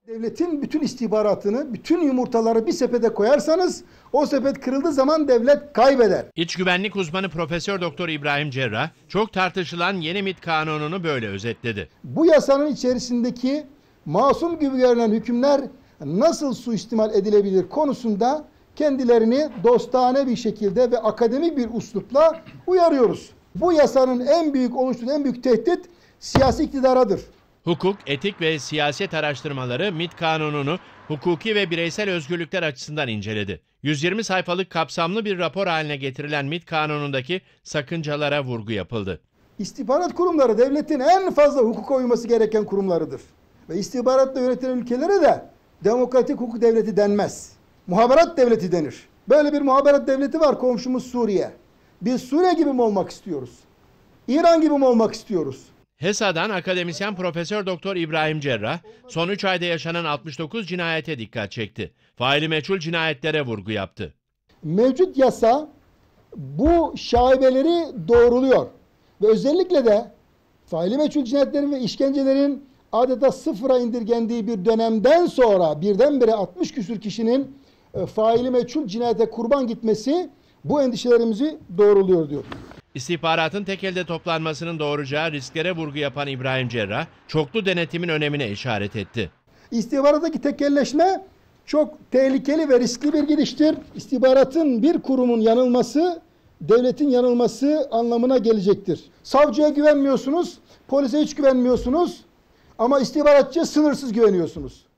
Devletin bütün istihbaratını, bütün yumurtaları bir sepete koyarsanız o sepet kırıldığı zaman devlet kaybeder. İç güvenlik uzmanı Profesör Doktor İbrahim Cerrah çok tartışılan yeni MİT kanununu böyle özetledi. Bu yasanın içerisindeki masum gibi görünen hükümler nasıl suistimal edilebilir konusunda kendilerini dostane bir şekilde ve akademik bir üslupla uyarıyoruz. Bu yasanın en büyük tehdit siyasi iktidaradır. Hukuk, etik ve siyaset araştırmaları MİT kanununu hukuki ve bireysel özgürlükler açısından inceledi. 120 sayfalık kapsamlı bir rapor haline getirilen MİT kanunundaki sakıncalara vurgu yapıldı. İstihbarat kurumları devletin en fazla hukuka uyması gereken kurumlarıdır. Ve istihbaratla yönetilen ülkelere de demokratik hukuk devleti denmez. Muhaberat devleti denir. Böyle bir muhaberat devleti var komşumuz Suriye. Biz Suriye gibi mi olmak istiyoruz? İran gibi mi olmak istiyoruz? HESA'dan akademisyen Profesör Doktor İbrahim Cerrah son 3 ayda yaşanan 69 cinayete dikkat çekti. Faili meçhul cinayetlere vurgu yaptı. Mevcut yasa bu şaibeleri doğruluyor. Ve özellikle de faili meçhul cinayetlerin ve işkencelerin adeta sıfıra indirgendiği bir dönemden sonra birdenbire 60 küsür kişinin faili meçhul cinayete kurban gitmesi bu endişelerimizi doğruluyor diyor. İstihbaratın tek elde toplanmasının doğuracağı risklere vurgu yapan İbrahim Cerrah, çoklu denetimin önemine işaret etti. İstihbarattaki tekelleşme çok tehlikeli ve riskli bir gidiştir. İstihbaratın bir kurumun yanılması, devletin yanılması anlamına gelecektir. Savcıya güvenmiyorsunuz, polise hiç güvenmiyorsunuz ama istihbaratçıya sınırsız güveniyorsunuz.